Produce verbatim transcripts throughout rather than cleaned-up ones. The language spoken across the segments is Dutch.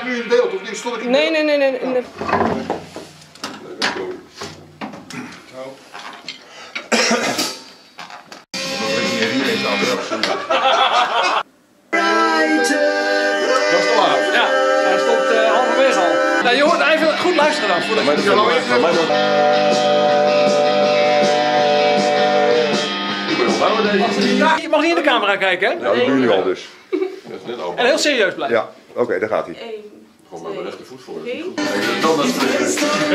ik nu in beeld of niet? Stond ik in Nee, nee, nee, nee. nee. Ja, hij stond uh, halverwege al. Nou, je hoort even goed luisteren dan. Voordat je zo even... Je mag niet in de camera kijken, hè? Ja, dat doen jullie al dus. Dat is net over. En heel serieus blijven. Ja, oké, okay, daar gaat hij. één, Gewoon met mijn rechtervoet voor. drie. Dan dat is ja.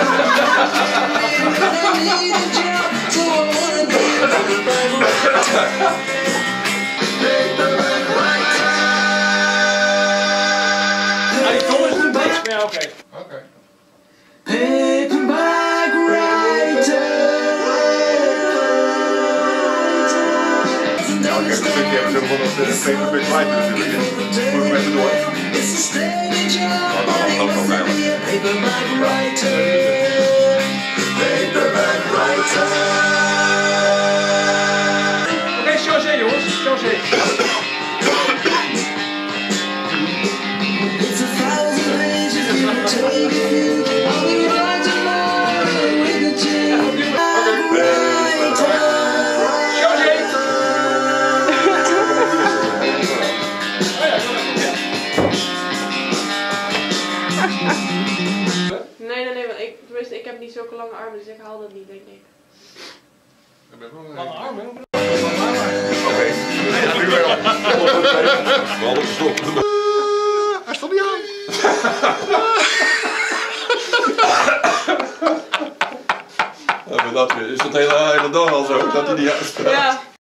Ja, die tol is niet niks meer, oké. Oké. Ja, ik heb een stukje hebben ze van dat Paperback Writer natuurlijk. Moet ik even door. Nou, dan loopt het ook eigenlijk. Oké, José jongens, José. Nee, nee, nee, want ik, tenminste, ik heb niet zulke lange armen, dus ik haal dat niet, denk ik. Lange armen? Oké. Ja, nu wel. We hadden gestopt. Hij stond niet aan. Ja, maar dat is het hele, hele dag al zo, dat hij niet uitstaat. Ja.